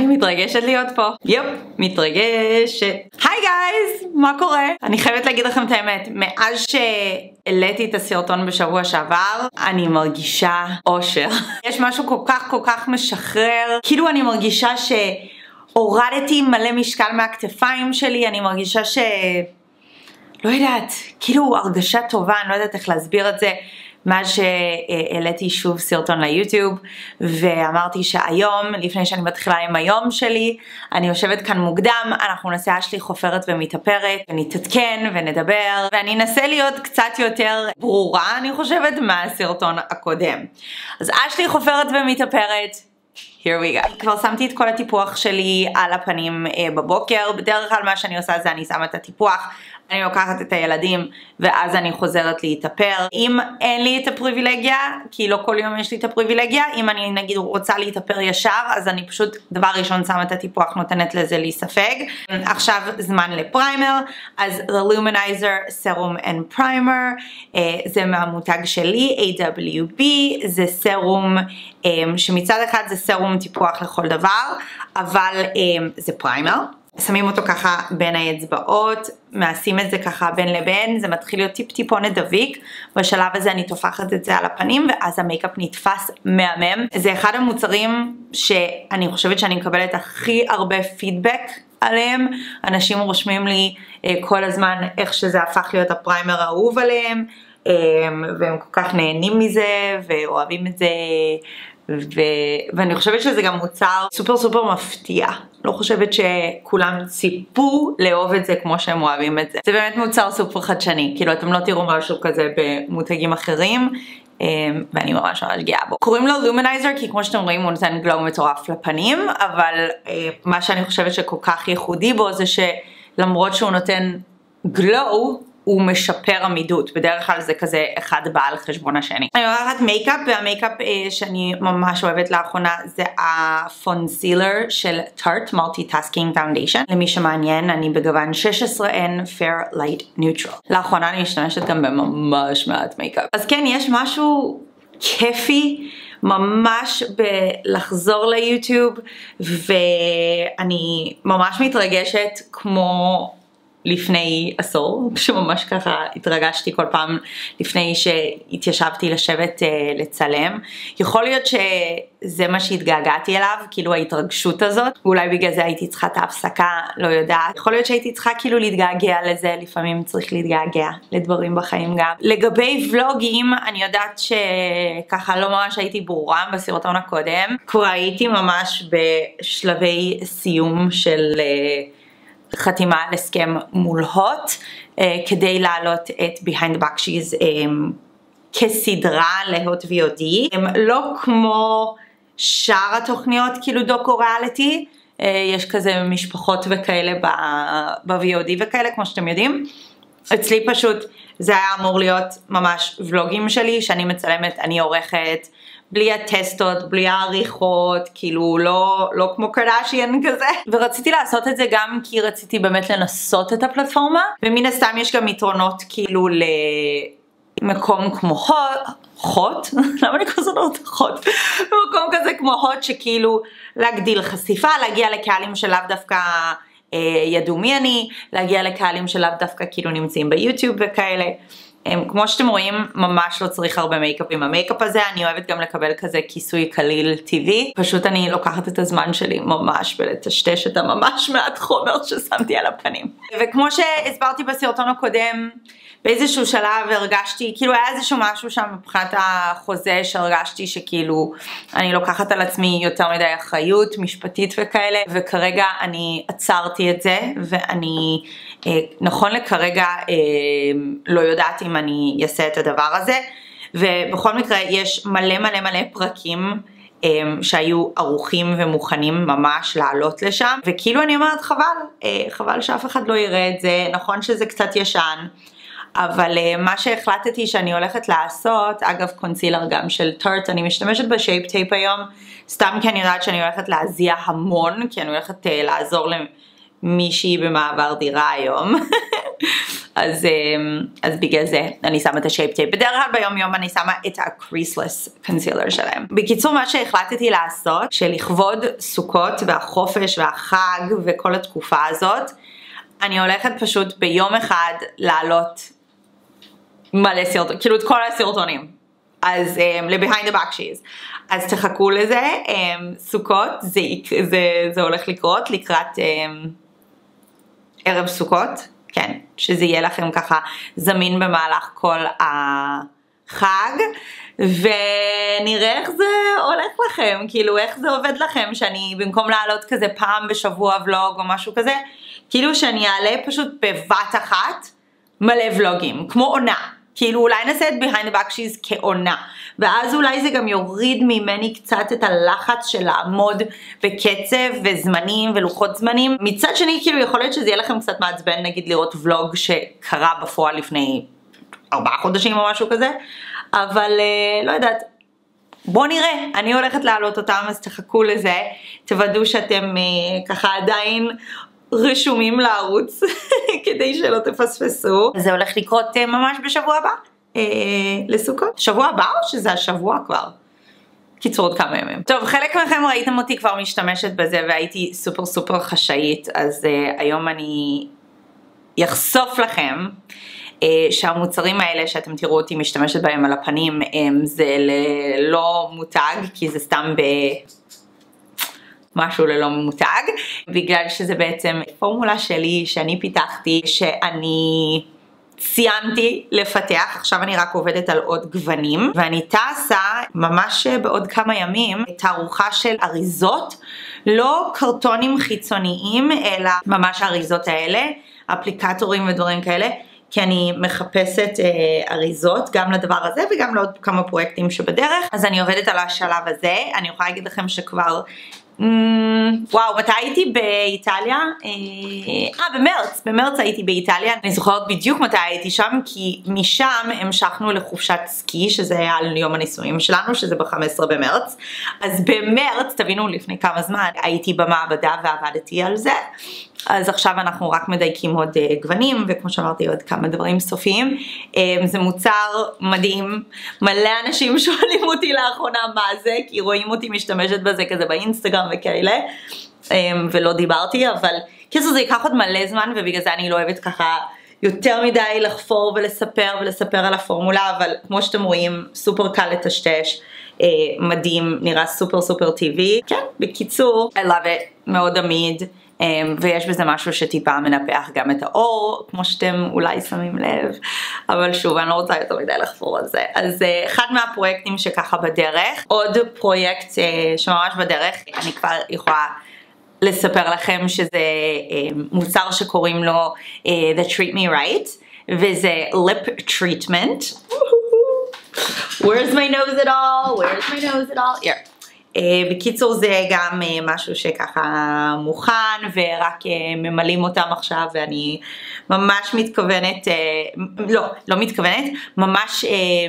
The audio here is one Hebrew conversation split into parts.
אני מתרגשת להיות פה. יופ, מתרגשת. היי גייז, מה קורה? אני חייבת להגיד לכם את האמת, מאז שהעליתי את הסרטון בשבוע שעבר, אני מרגישה אושר. יש משהו כל כך משחרר, כאילו אני מרגישה שהורדתי מלא משקל מהכתפיים שלי, אני מרגישה לא יודעת, כאילו הרגשה טובה, אני לא יודעת איך להסביר את זה. מה שהעליתי שוב סרטון ליוטיוב ואמרתי שהיום, לפני שאני מתחילה עם היום שלי, אני יושבת כאן מוקדם, אנחנו נעשה אשלי חופרת ומתאפרת, ונתעדכן ונדבר, ואני אנסה להיות קצת יותר ברורה, אני חושבת, מהסרטון הקודם. אז אשלי חופרת ומתאפרת, here we go. כבר שמתי את כל הטיפוח שלי על הפנים בבוקר, בדרך כלל מה שאני עושה זה אני שמה את הטיפוח, אני לוקחת את הילדים ואז אני חוזרת להתאפר. אם אין לי את הפריבילגיה, כי לא כל יום יש לי את הפריבילגיה, אם אני נגיד רוצה להתאפר ישר, אז אני פשוט דבר ראשון שמה את הטיפוח, נותנת לזה להיספג. עכשיו זמן לפריימר, אז The Luminizer Serum and Primer, זה מהמותג שלי, AWB, זה סרום שמצד אחד זה סרום טיפוח לכל דבר, אבל זה פריימר. שמים אותו ככה בין האצבעות, מעשים את זה ככה בין לבין, זה מתחיל להיות טיפ-טיפונת דביק, בשלב הזה אני תופחת את זה על הפנים, ואז המייקאפ נתפס מהמם. זה אחד המוצרים שאני חושבת שאני מקבלת הכי הרבה פידבק עליהם, אנשים רושמים לי כל הזמן איך שזה הפך להיות הפריימר האהוב עליהם, והם כל כך נהנים מזה, ואוהבים את זה, ואני חושבת שזה גם מוצר סופר מפתיע. לא חושבת שכולם ציפו לאהוב את זה כמו שהם אוהבים את זה. זה באמת מוצר סופר חדשני, כאילו אתם לא תראו משהו כזה במותגים אחרים, ואני ממש גאה בו. קוראים לו לומנייזר כי כמו שאתם רואים הוא נותן גלו מטורף לפנים, אבל מה שאני חושבת שכל כך ייחודי בו זה שלמרות שהוא נותן גלו, הוא משפר עמידות, בדרך כלל זה כזה אחד בא על חשבון השני. אני לוקחת מייקאפ, והמייקאפ שאני ממש אוהבת לאחרונה זה הפונסילר של טארט מולטי-טסקינג פאונדיישן. למי שמעניין, אני בגוון 16N Fair Light Neutral. לאחרונה אני משתמשת גם בממש מעט מייקאפ. אז כן, יש משהו כיפי ממש בלחזור ליוטיוב, ואני ממש מתרגשת כמו לפני עשור, שממש ככה התרגשתי כל פעם לפני שהתיישבתי לשבת לצלם. יכול להיות שזה מה שהתגעגעתי אליו, כאילו ההתרגשות הזאת, ואולי בגלל זה הייתי צריכה את ההפסקה, לא יודעת. יכול להיות שהייתי צריכה כאילו להתגעגע לזה, לפעמים צריך להתגעגע לדברים בחיים גם. לגבי ולוגים, אני יודעת שככה לא ממש הייתי ברורה בסרטון הקודם, כבר הייתי ממש בשלבי סיום של חתימה על הסכם מול הוט, כדי להעלות את Behind the Backshees כסדרה להוט VOD. לא כמו שאר התוכניות, כאילו דוקו ריאליטי, יש כזה משפחות וכאלה ב-VOD וכאלה, כמו שאתם יודעים. אצלי פשוט זה היה אמור להיות ממש ולוגים שלי, שאני מצלמת, אני עורכת, בלי הטסטות, בלי העריכות, כאילו לא כמו קרדשיאן כזה. ורציתי לעשות את זה גם כי רציתי באמת לנסות את הפלטפורמה, ומן הסתם יש גם יתרונות כאילו למקום כמו הוט, למה אני כזה לא הוט? במקום כזה כמו הוט שכאילו להגדיל חשיפה, להגיע לקהלים שלאו דווקא ידעו מי אני, להגיע לקהלים שלאו דווקא כאילו נמצאים ביוטיוב וכאלה. כמו שאתם רואים, ממש לא צריך הרבה מייקאפ עם המייקאפ הזה, אני אוהבת גם לקבל כזה כיסוי קליל טבעי, פשוט אני לוקחת את הזמן שלי ממש ולטשטש את הממש מעט חומר ששמתי על הפנים. וכמו שהסברתי בסרטון הקודם, באיזשהו שלב הרגשתי, כאילו היה איזשהו משהו שם מבחינת החוזה שהרגשתי שכאילו אני לוקחת על עצמי יותר מדי אחריות משפטית וכאלה, וכרגע אני עצרתי את זה, ואני נכון לכרגע לא יודעת אם אני אעשה את הדבר הזה, ובכל מקרה יש מלא פרקים שהיו ערוכים ומוכנים ממש לעלות לשם, וכאילו אני אומרת חבל שאף אחד לא יראה את זה, נכון שזה קצת ישן, אבל מה שהחלטתי שאני הולכת לעשות, אגב קונסילר גם של טארט, אני משתמשת בשייפ טייפ היום, סתם כי אני יודעת שאני הולכת להזיע המון, כי אני הולכת לעזור למישהי במעבר דירה היום, אז בגלל זה אני שמה את השייפ טייפ. בדרך כלל ביום יום אני שמה את ה-creaseless concealer שלהם. בקיצור, מה שהחלטתי לעשות, שלכבוד סוכות והחופש והחג וכל התקופה הזאת, אני הולכת פשוט ביום אחד לעלות מלא סרטונים, כאילו את כל הסרטונים. אז ל-behind the back cheese. אז תחכו לזה, סוכות, זה הולך לקרות לקראת ערב סוכות, כן, שזה יהיה לכם ככה זמין במהלך כל החג, ונראה איך זה הולך לכם, כאילו איך זה עובד לכם, שאני במקום לעלות כזה פעם בשבוע ולוג או משהו כזה, כאילו שאני אעלה פשוט בבת אחת מלא ולוגים, כמו עונה. כאילו אולי נעשה את behind the back cheese כעונה, ואז אולי זה גם יוריד ממני קצת את הלחץ של לעמוד בקצב וזמנים ולוחות זמנים. מצד שני, כאילו יכול להיות שזה יהיה לכם קצת מעצבן, נגיד לראות ולוג שקרה בפועל לפני 4 חודשים או משהו כזה, אבל לא יודעת, בואו נראה, אני הולכת להעלות אותם, אז תחכו לזה, תוודאו שאתם ככה עדיין רשומים לערוץ כדי שלא תפספסו. זה הולך לקרות ממש בשבוע הבא לסוכות. שבוע הבא או שזה השבוע כבר? קיצור עוד כמה ימים. טוב, חלק מכם ראיתם אותי כבר משתמשת בזה והייתי סופר סופר חשאית, אז היום אני אחשוף לכם שהמוצרים האלה שאתם תראו אותי משתמשת בהם על הפנים זה לא מותג, כי זה סתם משהו ללא מותג, בגלל שזה בעצם פורמולה שלי שאני פיתחתי, שאני סיימתי לפתח, עכשיו אני רק עובדת על עוד גוונים, ואני טסה ממש בעוד כמה ימים תערוכה של אריזות, לא קרטונים חיצוניים, אלא ממש האריזות האלה, אפליקטורים ודברים כאלה, כי אני מחפשת אריזות גם לדבר הזה וגם לעוד כמה פרויקטים שבדרך, אז אני עובדת על השלב הזה. אני יכולה להגיד לכם שכבר וואו, מתי הייתי באיטליה? במרץ הייתי באיטליה. אני זוכרת בדיוק מתי הייתי שם, כי משם המשכנו לחופשת סקי, שזה היה על יום הנישואים שלנו, שזה ב-15 במרץ. אז במרץ, תבינו, לפני כמה זמן, הייתי במעבדה ועבדתי על זה. אז עכשיו אנחנו רק מדייקים עוד גוונים, וכמו שאמרתי עוד כמה דברים סופיים. זה מוצר מדהים, מלא אנשים שואלים אותי לאחרונה מה זה, כי רואים אותי משתמשת בזה כזה באינסטגרם וכאלה, ולא דיברתי, אבל כזה זה ייקח עוד מלא זמן, ובגלל זה אני לא אוהבת ככה יותר מדי לחפור ולספר על הפורמולה, אבל כמו שאתם רואים, סופר קל לטשטש, מדהים, נראה סופר סופר טבעי. כן, בקיצור, I love it, מאוד עמיד. ויש בזה משהו שטיפה מנפח גם את האור, כמו שאתם אולי שמים לב, אבל שוב, אני לא רוצה יותר מדי לחפור על זה. אז אחד מהפרויקטים שככה בדרך, עוד פרויקט שממש בדרך, אני כבר יכולה לספר לכם שזה מוצר שקוראים לו The Treat Me Right, וזה lip treatment. Where's my nose at all? Where's my nose at all? Here. בקיצור זה גם משהו שככה מוכן ורק ממלאים אותם עכשיו, ואני ממש מתכוונת, לא מתכוונת, ממש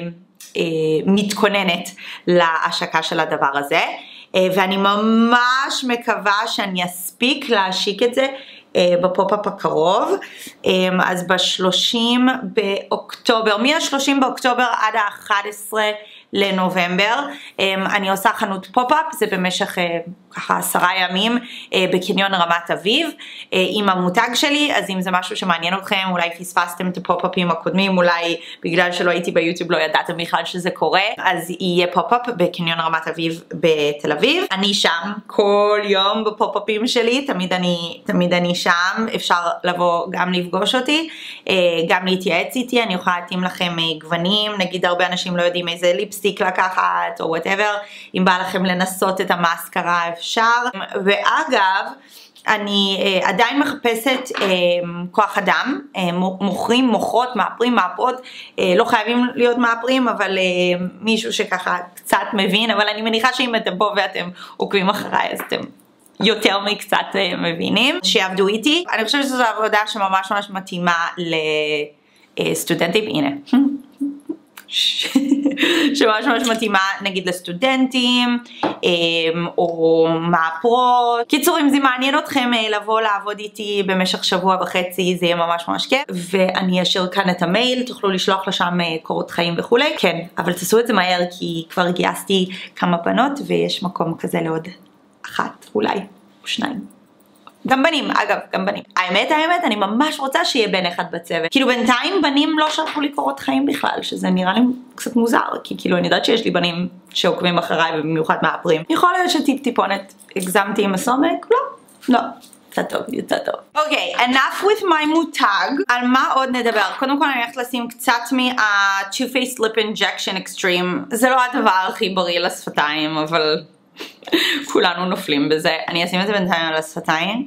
מתכוננת להשקה של הדבר הזה, ואני ממש מקווה שאני אספיק להשיק את זה בפופ-אפ הקרוב. אז ב-30 באוקטובר, מ-30 באוקטובר עד ה-11 לנובמבר, אני עושה חנות פופ-אפ, זה במשך ככה 10 ימים בקניון רמת אביב עם המותג שלי. אז אם זה משהו שמעניין אתכם, אולי פספסתם את הפופ-אפים הקודמים, אולי בגלל שלא הייתי ביוטיוב לא ידעתם בכלל שזה קורה, אז יהיה פופ-אפ בקניון רמת אביב בתל אביב. אני שם כל יום בפופ-אפים שלי, תמיד אני שם, אפשר לבוא גם לפגוש אותי, גם להתייעץ איתי, אני יכולה להתאים לכם גוונים, נגיד הרבה אנשים לא יודעים איזה ליפסטיק לקחת או whatever, אם בא לכם לנסות את המאסקרה אפשר. ואגב, אני עדיין מחפשת כוח אדם, מוכרים, מוכרות, מאפרים, מאפרות, לא חייבים להיות מאפרים, אבל מישהו שככה קצת מבין, אבל אני מניחה שאם אתם פה ואתם עוקבים אחריי, אז אתם יותר מקצת מבינים, שיעבדו איתי. אני חושבת שזו עבודה שממש ממש מתאימה לסטודנטים, הנה. שממש ממש מתאימה נגיד לסטודנטים, או מהפרות. קיצור, אם זה מעניין אתכם לבוא לעבוד איתי במשך שבוע וחצי, זה יהיה ממש ממש כיף, ואני אשאיר כאן את המייל, תוכלו לשלוח לשם קורות חיים וכולי. כן, אבל תעשו את זה מהר, כי כבר גייסתי כמה בנות, ויש מקום כזה לעוד אחת, אולי, או שניים. גם בנים, אגב, גם בנים. האמת, אני ממש רוצה שיהיה בן אחד בצוות. כאילו בינתיים בנים לא שלחו לי קורות חיים בכלל, שזה נראה לי קצת מוזר, כי כאילו אני יודעת שיש לי בנים שעוקבים אחריי, ובמיוחד מאפרים. יכול להיות שטיפ-טיפונת הגזמתי עם הסומק? לא. יצא טוב, יצא טוב. אוקיי, enough with my מותג. על מה עוד נדבר? קודם כל אני הולכת לשים קצת Too Faced Lip Injection Extreme. זה לא הדבר הכי בריא לשפתיים, אבל כולנו נופלים בזה. אני אשים את זה בינתיים על השפתיים,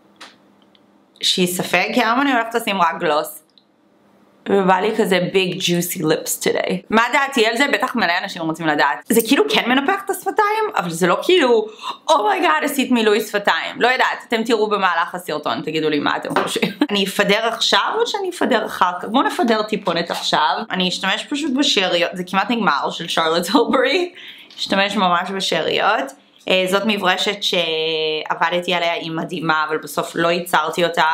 שיספק, כי היום אני הולכת לשים רק גלוס. ובא לי כזה big juicy lips today. מה דעתי על זה? בטח מלא אנשים רוצים לדעת. זה כאילו כן מנפח את השפתיים, אבל זה לא כאילו, אומייגאד, עשית מילוי שפתיים. לא יודעת, אתם תראו במהלך הסרטון, תגידו לי מה אתם חושבים. אני אפדר עכשיו או שאני אפדר אחר כך? בואו נפדר טיפונת עכשיו. אני אשתמש פשוט בשאריות, זה כמעט נגמר, של שרלוט טילברי. אשתמש ממש בשאריות. זאת מברשת שעבדתי עליה, היא מדהימה, אבל בסוף לא ייצרתי אותה,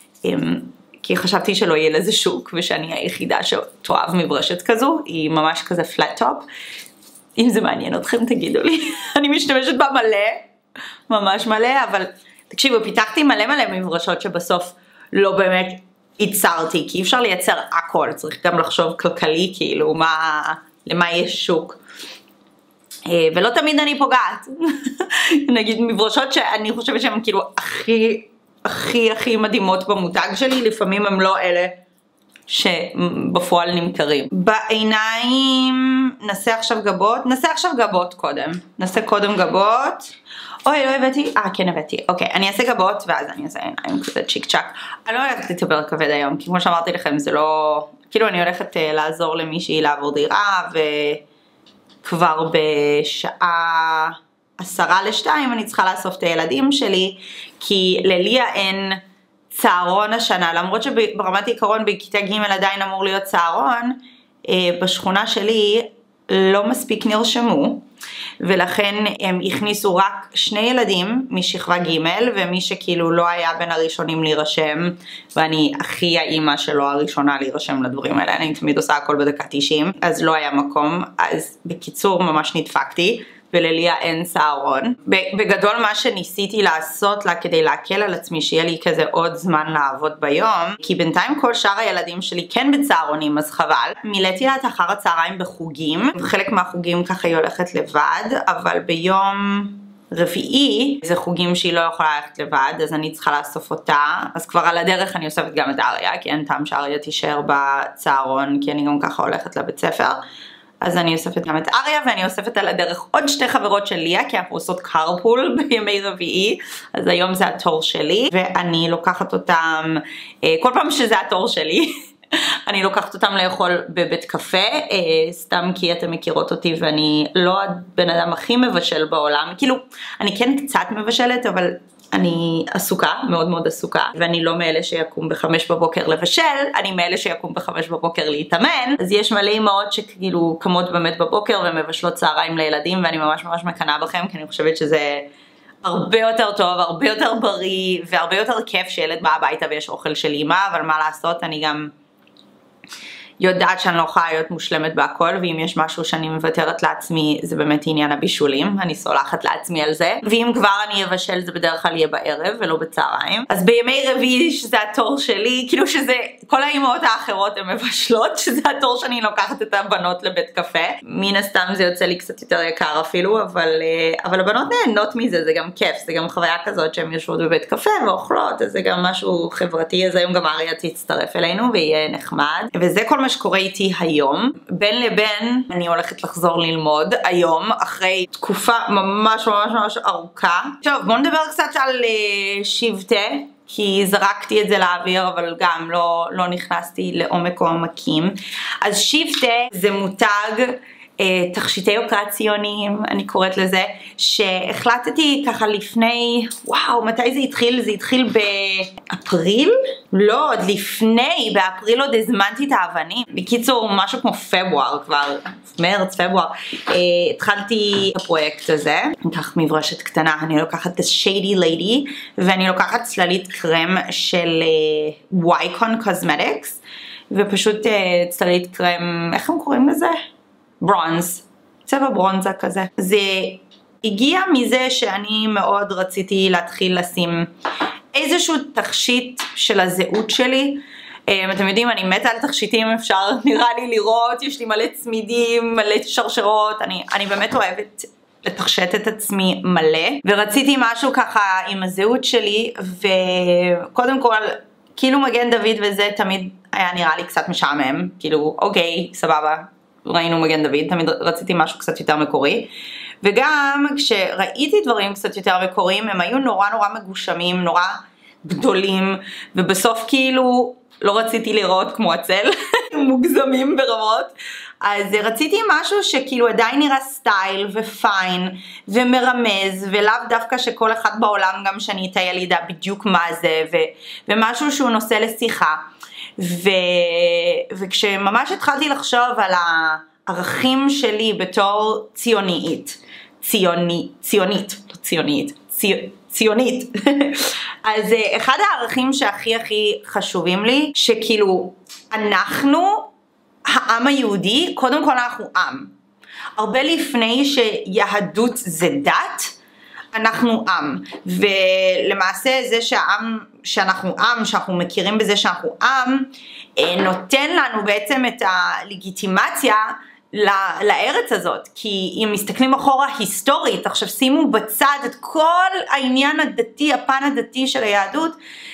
כי חשבתי שלא יהיה לזה שוק, ושאני היחידה שתאהב מברשת כזו, היא ממש כזה פלט טופ. אם זה מעניין אתכם תגידו לי, אני משתמשת בה מלא, ממש מלא, אבל תקשיבו, פיתחתי מלא מברשות שבסוף לא באמת ייצרתי, כי אי אפשר לייצר הכל, צריך גם לחשוב כלכלי, כאילו, למה יש שוק. ולא תמיד אני פוגעת. נגיד מברשות שאני חושבת שהן כאילו הכי מדהימות במותג שלי, לפעמים הם לא אלה שבפועל נמכרים. בעיניים נעשה עכשיו גבות קודם. נעשה קודם גבות. אוי, לא הבאתי? כן הבאתי. אוקיי, אני אעשה גבות ואז אני אעשה עיניים כזה צ'יק צ'ק. אני לא הולכת לטבר כבד היום, כי כמו שאמרתי לכם זה לא, כאילו אני הולכת לעזור למישהי לעבור דירה, וכבר בשעה 1:50 אני צריכה לאסוף את הילדים שלי, כי לליה אין צהרון השנה, למרות שברמת עיקרון בכיתה ג' עדיין אמור להיות צהרון, בשכונה שלי לא מספיק נרשמו, ולכן הם הכניסו רק 2 ילדים משכבה ג', ומי שכאילו לא היה בין הראשונים להירשם, ואני הכי האימא שלא הראשונה להירשם לדברים האלה, אני תמיד עושה הכל בדקה 90, אז לא היה מקום, אז בקיצור ממש נדפקתי, ולליה אין צהרון. בגדול מה שניסיתי לעשות לה כדי להקל על עצמי, שיהיה לי כזה עוד זמן לעבוד ביום, כי בינתיים כל שאר הילדים שלי כן בצהרונים, אז חבל. מילאתי לה את אחר הצהריים בחוגים, וחלק מהחוגים ככה היא הולכת לבד, אבל ביום רביעי זה חוגים שהיא לא יכולה ללכת לבד, אז אני צריכה לאסוף אותה, אז כבר על הדרך אני אוספת גם את אריה, כי אין טעם שאריה תישאר בצהרון, כי אני גם ככה הולכת לבית ספר. אז אני אוספת גם את אריה, ואני אוספת על הדרך עוד 2 חברות של ליה, כי אנחנו עושות קארפול בימי רביעי, אז היום זה התור שלי, ואני לוקחת אותם, כל פעם שזה התור שלי, אני לוקחת אותם לאכול בבית קפה, סתם כי אתם מכירות אותי, ואני לא הבן אדם הכי מבשל בעולם, כאילו, אני כן קצת מבשלת, אבל אני עסוקה, מאוד מאוד עסוקה, ואני לא מאלה שיקום ב5 בבוקר לבשל, אני מאלה שיקום ב5 בבוקר להתאמן, אז יש מלא אמהות שכאילו קמות באמת בבוקר ומבשלות צהריים לילדים, ואני ממש ממש מקנה בכם, כי אני חושבת שזה הרבה יותר טוב, הרבה יותר בריא, והרבה יותר כיף שילד בא הביתה ויש אוכל של אמא, אבל מה לעשות, אני גם יודעת שאני לא יכולה להיות מושלמת בהכל, ואם יש משהו שאני מוותרת לעצמי, זה באמת עניין הבישולים, אני סולחת לעצמי על זה, ואם כבר אני אבשל זה בדרך כלל יהיה בערב ולא בצהריים, אז בימי רביעי שזה התור שלי, כאילו שזה, כל האימהות האחרות הן מבשלות, שזה התור שאני לוקחת את הבנות לבית קפה, מן הסתם זה יוצא לי קצת יותר יקר אפילו, אבל הבנות נהנות מזה, זה גם כיף, זה גם חוויה כזאת שהן יושבות בבית קפה ואוכלות, אז זה גם משהו חברתי, אז היום גם אריה תצטרף אלינו ויהיה נחמד, וזה כל מה שקורה איתי היום. בין לבין אני הולכת לחזור ללמוד היום, אחרי תקופה ממש ממש ממש ארוכה. טוב, בואו נדבר קצת על שבטה, כי זרקתי את זה לאוויר, אבל גם לא נכנסתי לעומק או עמקים. אז שבטה זה מותג תכשיטי יוקרה ציוניים, אני קוראת לזה, שהחלטתי ככה לפני, וואו, מתי זה התחיל? זה התחיל באפריל? לא, עוד לפני, באפריל עוד הזמנתי את האבנים. בקיצור, משהו כמו פברואר כבר, מרץ, פברואר, התחלתי את הפרויקט הזה. אני אקח מברשת קטנה, אני לוקחת את Shady Lady, ואני לוקחת צללית קרם של Wycon Cosmetics, ופשוט צללית קרם, איך הם קוראים לזה? ברונז, צבע ברונזה כזה. זה הגיע מזה שאני מאוד רציתי להתחיל לשים איזשהו תכשיט של הזהות שלי. אתם יודעים, אני מתה על תכשיטים, אפשר נראה לי לראות, יש לי מלא צמידים, מלא שרשרות, אני באמת אוהבת לתכשיט את עצמי מלא, ורציתי משהו ככה עם הזהות שלי, וקודם כל, כאילו מגן דוד וזה תמיד היה נראה לי קצת משעמם, כאילו אוקיי, סבבה, ראינו מגן דוד, תמיד רציתי משהו קצת יותר מקורי, וגם כשראיתי דברים קצת יותר מקוריים, הם היו נורא מגושמים, נורא גדולים, ובסוף כאילו לא רציתי לראות כמו הצל, מוגזמים ברמות, אז רציתי משהו שכאילו עדיין נראה סטייל ופיין ומרמז, ולאו דווקא שכל אחד בעולם גם שאני אטייל ידע בדיוק מה זה, ומשהו שהוא נושא לשיחה. וכשממש התחלתי לחשוב על הערכים שלי בתור ציונית, אז אחד הערכים שהכי חשובים לי, שכאילו אנחנו, העם היהודי, קודם כל אנחנו עם. הרבה לפני שיהדות זה דת, אנחנו עם, ולמעשה זה שאנחנו עם, שאנחנו מכירים בזה שאנחנו עם, נותן לנו בעצם את הלגיטימציה לארץ הזאת, כי אם מסתכלים אחורה היסטורית, עכשיו שימו בצד את כל העניין הדתי, הפן הדתי של היהדות,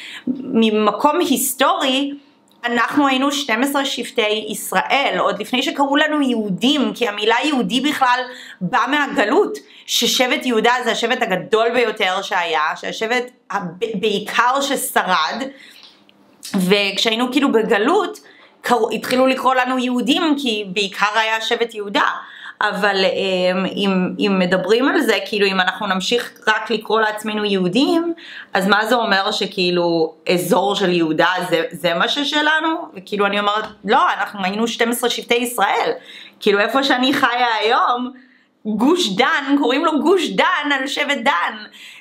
ממקום היסטורי, אנחנו היינו 12 שבטי ישראל, עוד לפני שקראו לנו יהודים, כי המילה יהודי בכלל באה מהגלות, ששבט יהודה זה השבט הגדול ביותר שהיה, שהשבט בעיקר ששרד, וכשהיינו כאילו בגלות, התחילו לקרוא לנו יהודים, כי בעיקר היה שבט יהודה, אבל אם מדברים על זה, כאילו אם אנחנו נמשיך רק לקרוא לעצמנו יהודים, אז מה זה אומר שכאילו אזור של יהודה זה מה ששלנו? וכאילו אני אומרת, לא, אנחנו היינו 12 שבטי ישראל, כאילו איפה שאני חיה היום, גוש דן, קוראים לו גוש דן על שבט דן.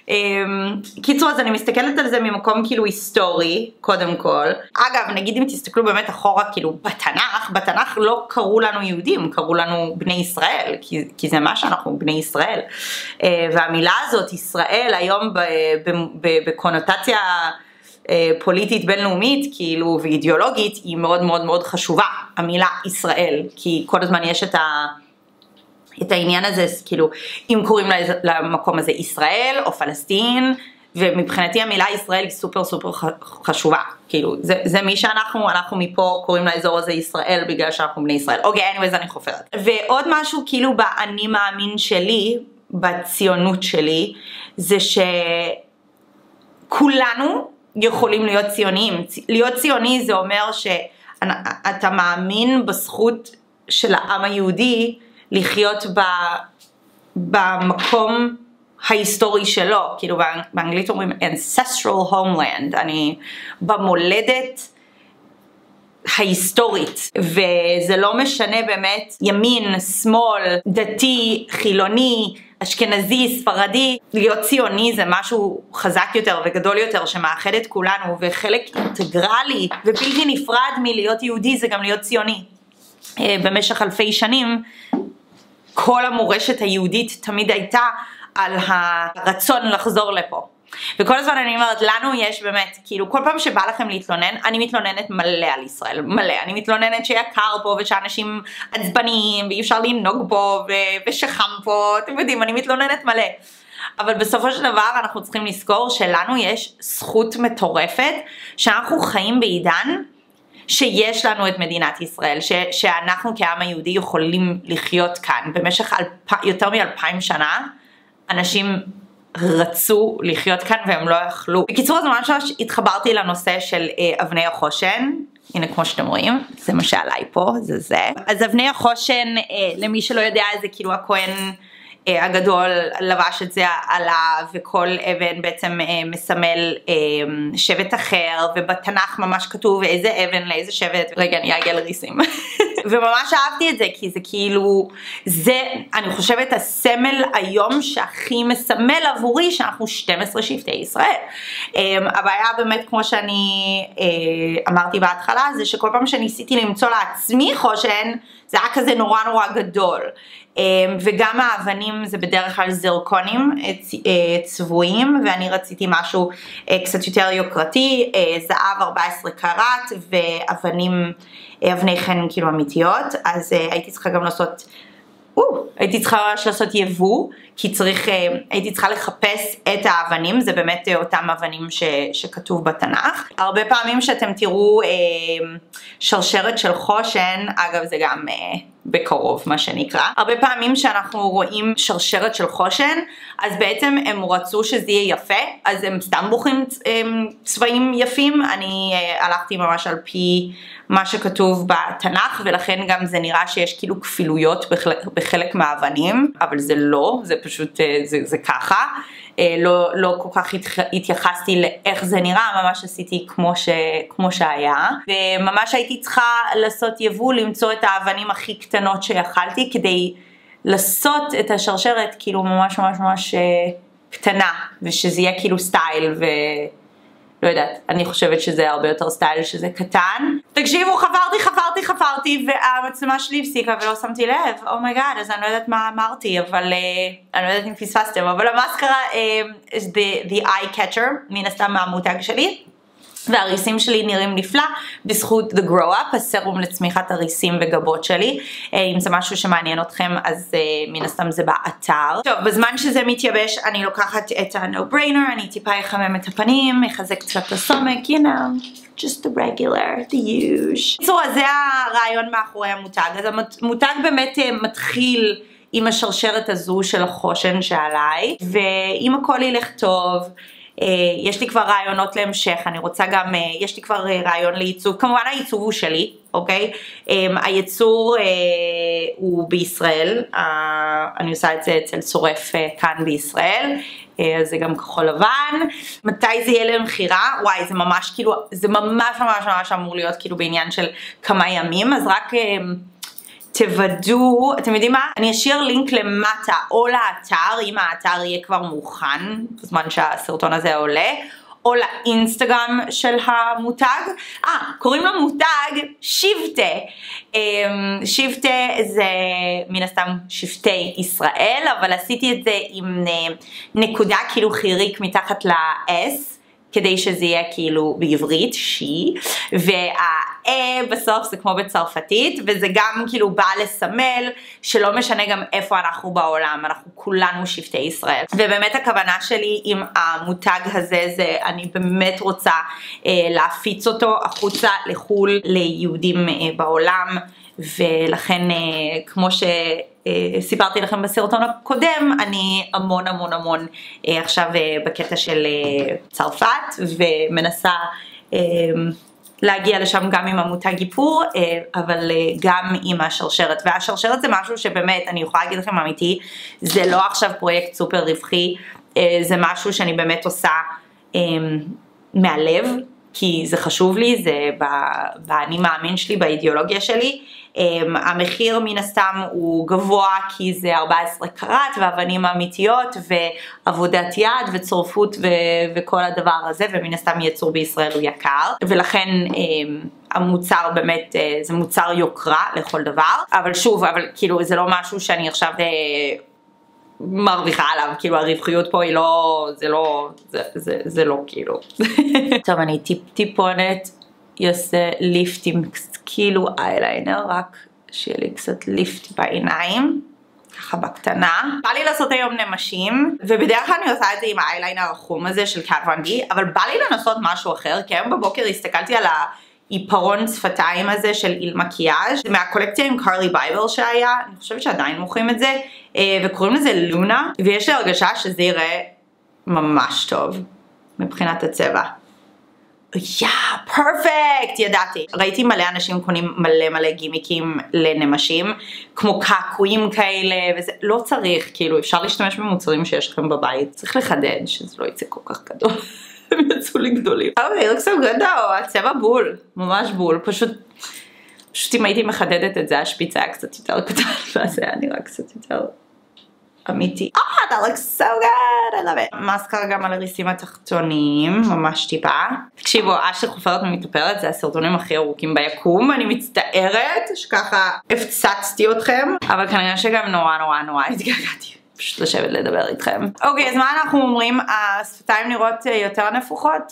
קיצור, אז אני מסתכלת על זה ממקום כאילו היסטורי, קודם כל. אגב, נגיד אם תסתכלו באמת אחורה, כאילו בתנ"ך לא קראו לנו יהודים, קראו לנו בני ישראל, כי זה מה שאנחנו, בני ישראל. והמילה הזאת, ישראל, היום בקונוטציה פוליטית בינלאומית, כאילו, ואידיאולוגית, היא מאוד חשובה, המילה ישראל, כי כל הזמן יש את העניין הזה, כאילו, אם קוראים למקום הזה ישראל או פלסטין, ומבחינתי המילה ישראל היא סופר חשובה, כאילו, זה מי שאנחנו, אנחנו מפה קוראים לאזור הזה ישראל, בגלל שאנחנו בני ישראל. אוקיי, anyways, אני חופרת. ועוד משהו, כאילו, באני מאמין שלי, בציונות שלי, זה שכולנו יכולים להיות ציוניים. להיות ציוני זה אומר שאתה מאמין בזכות של העם היהודי, לחיות במקום ההיסטורי שלו, כאילו באנגלית אומרים ancestral homeland, אני במולדת ההיסטורית, וזה לא משנה באמת ימין, שמאל, דתי, חילוני, אשכנזי, ספרדי, להיות ציוני זה משהו חזק יותר וגדול יותר שמאחד את כולנו, וחלק אינטגרלי ובלתי נפרד מלהיות יהודי זה גם להיות ציוני. במשך אלפי שנים כל המורשת היהודית תמיד הייתה על הרצון לחזור לפה. וכל הזמן אני אומרת, לנו יש באמת, כאילו כל פעם שבא לכם להתלונן, אני מתלוננת מלא על ישראל, מלא. אני מתלוננת שיקר פה ושאנשים עצבניים ואי אפשר לנהוג פה ושחם פה, אתם יודעים, אני מתלוננת מלא. אבל בסופו של דבר אנחנו צריכים לזכור שלנו יש זכות מטורפת, שאנחנו חיים בעידן, שיש לנו את מדינת ישראל, שאנחנו כעם היהודי יכולים לחיות כאן. במשך יותר מ2000 שנה, אנשים רצו לחיות כאן והם לא יכלו. בקיצור, אז ממש התחברתי לנושא של אבני החושן, הנה כמו שאתם רואים, זה מה שעליי פה, זה. אז אבני החושן, למי שלא יודע, זה כאילו הכהן הגדול לבש את זה עליו, וכל אבן בעצם מסמל שבט אחר, ובתנ"ך ממש כתוב איזה אבן לאיזה שבט. רגע, אני אגיע לריסים. וממש אהבתי את זה, כי זה כאילו, זה, אני חושבת, הסמל היום שהכי מסמל עבורי שאנחנו 12 שבטי ישראל. הבעיה באמת, כמו שאני אמרתי בהתחלה, זה שכל פעם שניסיתי למצוא לעצמי חושן, זה היה כזה נורא נורא גדול. וגם האבנים זה בדרך כלל זרקונים צבועים, ואני רציתי משהו קצת יותר יוקרתי, זהב 14 קראט ואבני חן כאילו אמיתיות, אז הייתי צריכה גם לעשות יבוא, כי הייתי צריכה לחפש את האבנים, זה באמת אותם אבנים שכתוב בתנ"ך. הרבה פעמים שאתם תראו שרשרת של חושן, אגב זה גם בקרוב מה שנקרא, הרבה פעמים שאנחנו רואים שרשרת של חושן, אז בעצם הם רצו שזה יהיה יפה, אז הם סתם בוחרים צבעים יפים. אני הלכתי ממש על פי מה שכתוב בתנ"ך, ולכן גם זה נראה שיש כאילו כפילויות בחלק מהאבנים, אבל זה לא, זה פשוט, זה ככה. לא כל כך התייחסתי לאיך זה נראה, ממש עשיתי כמו שהיה, וממש הייתי צריכה לעשות יבוא, למצוא את האבנים הכי קטנות שיכלתי, כדי לעשות את השרשרת כאילו ממש ממש ממש קטנה, ושזה יהיה כאילו סטייל, לא יודעת, אני חושבת שזה הרבה יותר סטייל שזה קטן. תקשיבו, חפרתי, והמצלמה שלי הפסיקה ולא שמתי לב. אומייגאד, אז אני לא יודעת מה אמרתי, אבל אני לא יודעת אם פספסתם, אבל המסקרה the eye catcher, מן הסתם מהמותג שלי, והריסים שלי נראים נפלא בזכות The Grow Up, הסרום לצמיחת הריסים וגבות שלי. אם זה משהו שמעניין אתכם, אז מן הסתם זה באתר. טוב, בזמן שזה מתייבש, אני לוקחת את ה-No Brainer, אני טיפה אחמם את הפנים, מחזק קצת את הסומק, you know, just the regular, the usual. בקיצור, זה הרעיון מאחורי המותג. אז המותג באמת מתחיל עם השרשרת הזו של החושן שעליי, ואם הכל ילך טוב, יש לי כבר רעיונות להמשך, אני רוצה גם, יש לי כבר רעיון לעיצוב, כמובן העיצוב הוא שלי, אוקיי? הייצור הוא בישראל, אני עושה את זה אצל צורף כאן בישראל, אז זה גם כחול לבן. מתי זה יהיה למחירה? וואי, זה ממש כאילו, זה ממש אמור להיות כאילו בעניין של כמה ימים, אז רק תוודאו, אתם יודעים מה? אני אשאיר לינק למטה או לאתר, אם האתר יהיה כבר מוכן, בזמן שהסרטון הזה עולה, או לאינסטגרם של המותג. קוראים לו מותג שבטה. שבטה זה מן הסתם שבטי ישראל, אבל עשיתי את זה עם נקודה כאילו חיריק מתחת ל-S, כדי שזה יהיה כאילו בעברית, שי, בסוף זה כמו בצרפתית, וזה גם כאילו בא לסמל שלא משנה גם איפה אנחנו בעולם, אנחנו כולנו שבטי ישראל. ובאמת הכוונה שלי עם המותג הזה, זה אני באמת רוצה להפיץ אותו החוצה לחול ליהודים בעולם, ולכן כמו סיפרתי לכם בסרטון הקודם, אני המון עכשיו בקטע של צרפת, ומנסה להגיע לשם גם עם המותג איפור, אבל גם עם השרשרת. והשרשרת זה משהו שבאמת, אני יכולה להגיד לכם אמיתי, זה לא עכשיו פרויקט סופר רווחי, זה משהו שאני באמת עושה מהלב, כי זה חשוב לי, זה באני מאמין שלי, באידיאולוגיה שלי. המחיר מן הסתם הוא גבוה כי זה 14 קראט ואבנים אמיתיות ועבודת יד וצורפות וכל הדבר הזה, ומן הסתם ייצור בישראל הוא יקר, ולכן המוצר באמת זה מוצר יוקרה לכל דבר. אבל שוב, כאילו זה לא משהו שאני עכשיו מרוויחה עליו, כאילו הרווחיות פה היא לא, זה לא כאילו. טוב, אני טיפונת יעשה ליפט עם כאילו אייליינר, רק שיהיה לי קצת ליפט בעיניים, ככה בקטנה. בא לי לעשות היום נמשים, ובדרך כלל אני עושה את זה עם האייליינר החום הזה של קאט וואן די, אבל בא לי לנסות משהו אחר, כי היום בבוקר הסתכלתי על העיפרון שפתיים הזה של איל מקיאז', זה מהקולקציה עם קרלי בייבל שהיה, אני חושבת שעדיין מוכרים את זה, וקוראים לזה לונה, ויש לי הרגשה שזה יראה ממש טוב מבחינת הצבע. פרפקט, ידעתי. ראיתי מלא אנשים קונים מלא גימיקים לנמשים, כמו קעקועים כאלה, וזה לא צריך, כאילו אפשר להשתמש במוצרים שיש לכם בבית, צריך לחדד שזה לא יצא כל כך גדול. הם יצאו לי גדולים. אוקיי, look so good though, הצבע בול, ממש בול, פשוט אם הייתי מחדדת את זה, השפיץ היה קצת יותר קטן, ואז זה היה נראה קצת יותר אמיתי. that looks so good, I love it. מאסקרה גם על הריסים התחתונים, ממש טיפה. תקשיבו, אשלי חופרת ומתאפרת, זה הסרטונים הכי ארוכים ביקום, אני מצטערת שככה הפצצתי אתכם, אבל כנראה שגם נורא התגעגעתי. פשוט לשבת לדבר איתכם. אוקיי, אז מה אנחנו אומרים? השפתיים נראות יותר נפוחות?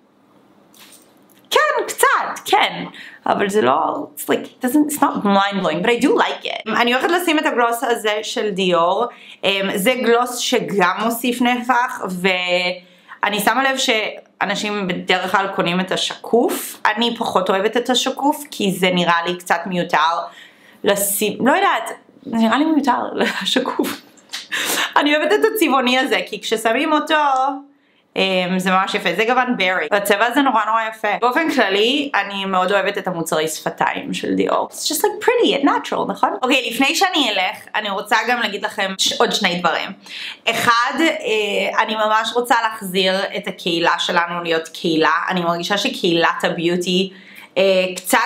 כן, קצת, כן. אבל זה לא, it's not mind blowing, but I do like it. אני הולכת לשים את הגלוס הזה של דיור. זה גלוס שגם מוסיף נפח, ואני שמה לב שאנשים בדרך כלל קונים את השקוף. אני פחות אוהבת את השקוף, כי זה נראה לי קצת מיותר לשים, לא יודעת, זה נראה לי מיותר לשקוף. אני אוהבת את הצבעוני הזה, כי כששמים אותו, זה ממש יפה, זה גוון ברי, והצבע הזה נורא יפה. באופן כללי, אני מאוד אוהבת את המוצרי שפתיים של דיור. It's just like pretty and natural, נכון? אוקיי, לפני שאני אלך, אני רוצה גם להגיד לכם עוד שני דברים. אחד, אני ממש רוצה להחזיר את הקהילה שלנו להיות קהילה. אני מרגישה שקהילת הביוטי קצת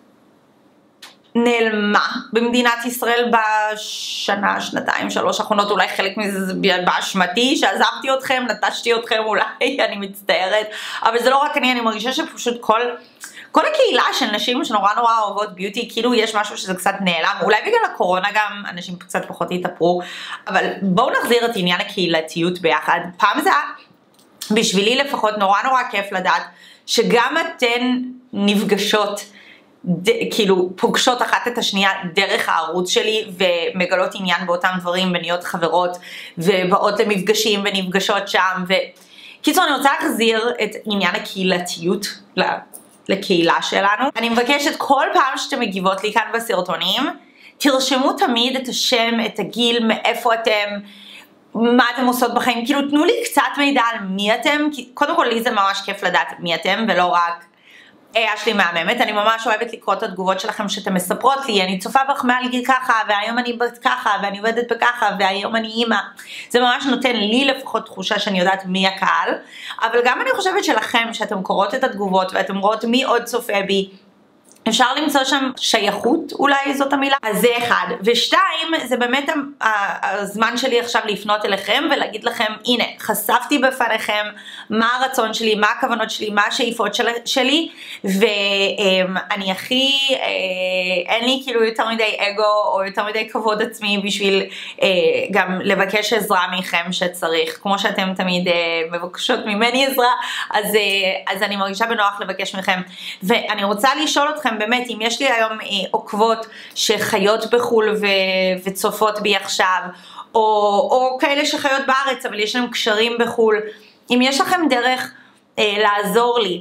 נעלמה במדינת ישראל בשנה, שנתיים, 3 האחרונות, אולי חלק מזה באשמתי, שעזבתי אתכם, נטשתי אתכם אולי, אני מצטערת, אבל זה לא רק אני מרגישה שפשוט כל הקהילה של נשים שנורא אוהבות ביוטי, כאילו יש משהו שזה קצת נעלם, אולי בגלל הקורונה גם אנשים קצת פחות התאפרו, אבל בואו נחזיר את עניין הקהילתיות ביחד. פעם זה היה, בשבילי לפחות נורא כיף לדעת, שגם אתן נפגשות, כאילו פוגשות אחת את השנייה דרך הערוץ שלי ומגלות עניין באותם דברים ונהיות חברות ובאות למפגשים ונפגשות שם וקיצור אני רוצה להחזיר את עניין הקהילתיות לקהילה שלנו. אני מבקשת כל פעם שאתם מגיבות לי כאן בסרטונים תרשמו תמיד את השם, את הגיל, מאיפה אתם, מה אתם עושות בחיים, כאילו תנו לי קצת מידע על מי אתם, כי קודם כל לי זה ממש כיף לדעת מי אתם ולא רק אשלי מהממת. אני ממש אוהבת לקרוא את התגובות שלכם שאתם מספרות לי, אני צופה בך מעל גיל ככה, והיום אני בת ככה, ואני עובדת בככה, והיום אני אימא. זה ממש נותן לי לפחות תחושה שאני יודעת מי הקהל, אבל גם אני חושבת שלכם, שאתם קוראות את התגובות, ואתם רואות מי עוד צופה בי, אפשר למצוא שם שייכות, אולי זאת המילה. אז זה אחד. ושתיים, זה באמת הזמן שלי עכשיו לפנות אליכם ולהגיד לכם, הנה, חשפתי בפניכם מה הרצון שלי, מה הכוונות שלי, מה השאיפות שלי, ואני אין לי כאילו יותר מדי אגו או יותר מדי כבוד עצמי בשביל גם לבקש עזרה מכם שצריך. כמו שאתם תמיד מבקשות ממני עזרה, אז אני מרגישה בנוח לבקש מכם. ואני רוצה לשאול אתכם, באמת, אם יש לי היום עוקבות שחיות בחול וצופות בי עכשיו, או כאלה שחיות בארץ, אבל יש להם קשרים בחול, אם יש לכם דרך לעזור לי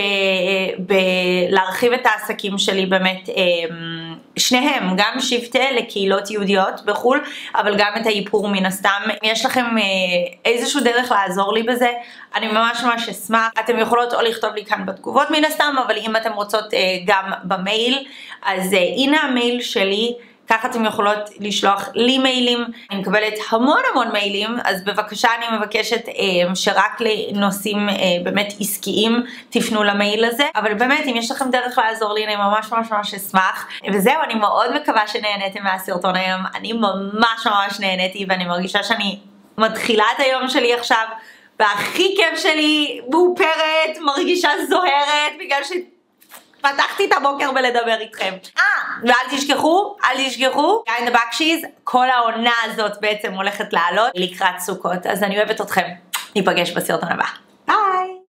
להרחיב את העסקים שלי, באמת, שניהם, גם שבטי לקהילות יהודיות בחול, אבל גם את האיפור מן הסתם. אם יש לכם איזשהו דרך לעזור לי בזה, אני ממש אשמח. אתם יכולות או לכתוב לי כאן בתגובות מן הסתם, אבל אם אתם רוצות גם במייל, אז הנה המייל שלי, ככה אתם יכולות לשלוח לי מיילים. אני מקבלת המון מיילים, אז בבקשה אני מבקשת שרק לנושאים באמת עסקיים תפנו למייל הזה. אבל באמת, אם יש לכם דרך לעזור לי, אני ממש אשמח. וזהו, אני מאוד מקווה שנהניתם מהסרטון היום. אני ממש נהניתי, ואני מרגישה שאני מתחילה את היום שלי עכשיו, והכי כיף שלי, מאופרת, מרגישה זוהרת, בגלל פתחתי את הבוקר בלדבר איתכם. ואל תשכחו, Guy in the Backshees, כל העונה הזאת בעצם הולכת לעלות לקראת סוכות, אז אני אוהבת אתכם. ניפגש בסרטון הבא.